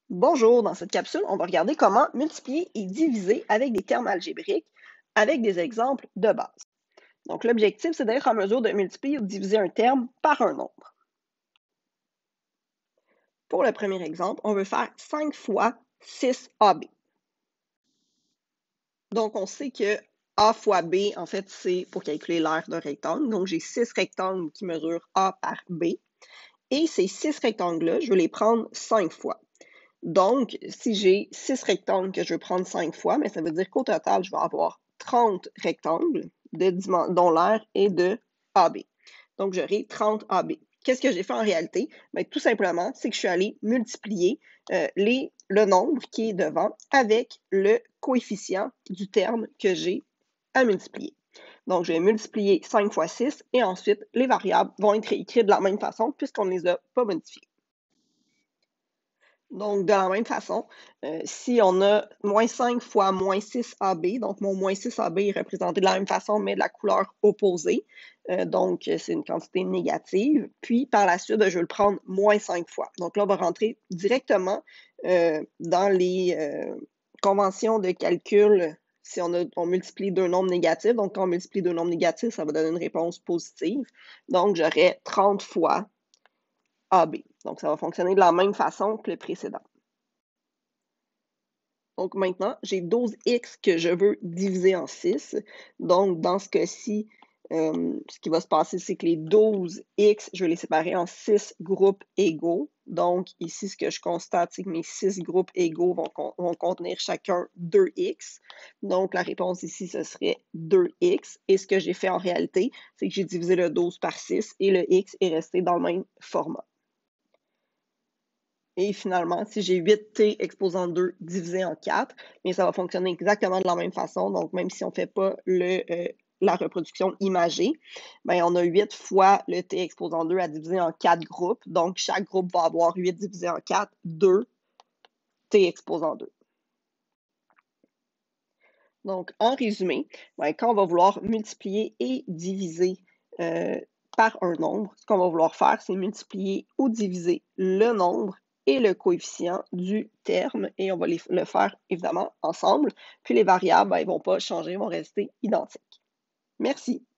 Bonjour, dans cette capsule, on va regarder comment multiplier et diviser avec des termes algébriques avec des exemples de base. Donc l'objectif, c'est d'être en mesure de multiplier ou de diviser un terme par un nombre. Pour le premier exemple, on veut faire 5 fois 6AB. Donc on sait que A fois B, en fait, c'est pour calculer l'aire d'un rectangle. Donc j'ai 6 rectangles qui mesurent A par B. Et ces 6 rectangles-là, je veux les prendre 5 fois. Donc, si j'ai 6 rectangles que je veux prendre 5 fois, mais ça veut dire qu'au total, je vais avoir 30 rectangles dont l'aire est de AB. Donc, j'aurai 30 AB. Qu'est-ce que j'ai fait en réalité? Bien, tout simplement, c'est que je suis allée multiplier le nombre qui est devant avec le coefficient du terme que j'ai à multiplier. Donc, je vais multiplier 5 fois 6 et ensuite, les variables vont être écrites de la même façon puisqu'on ne les a pas modifiées. Donc, de la même façon, si on a -5 fois -6AB, donc mon -6AB est représenté de la même façon, mais de la couleur opposée. Donc, c'est une quantité négative. Puis, par la suite, je vais le prendre -5 fois. Donc là, on va rentrer directement dans les conventions de calcul si on multiplie deux nombres négatifs. Donc, quand on multiplie deux nombres négatifs, ça va donner une réponse positive. Donc, j'aurai 30 fois AB. Donc, ça va fonctionner de la même façon que le précédent. Donc maintenant, j'ai 12x que je veux diviser en 6. Donc, dans ce cas-ci, ce qui va se passer, c'est que les 12x, je vais les séparer en 6 groupes égaux. Donc, ici, ce que je constate, c'est que mes 6 groupes égaux vont contenir chacun 2x. Donc, la réponse ici, ce serait 2x. Et ce que j'ai fait en réalité, c'est que j'ai divisé le 12 par 6 et le x est resté dans le même format. Et finalement, si j'ai 8t exposant 2 divisé en 4, bien, ça va fonctionner exactement de la même façon. Donc, même si on ne fait pas la reproduction imagée, bien, on a 8 fois le t exposant 2 à diviser en 4 groupes. Donc, chaque groupe va avoir 8 divisé en 4, 2 t exposant 2. Donc, en résumé, bien, quand on va vouloir multiplier et diviser par un nombre, ce qu'on va vouloir faire, c'est multiplier ou diviser le nombre et le coefficient du terme, et on va le faire évidemment ensemble. Puis les variables, ben, ils ne vont pas changer, ils vont rester identiques. Merci.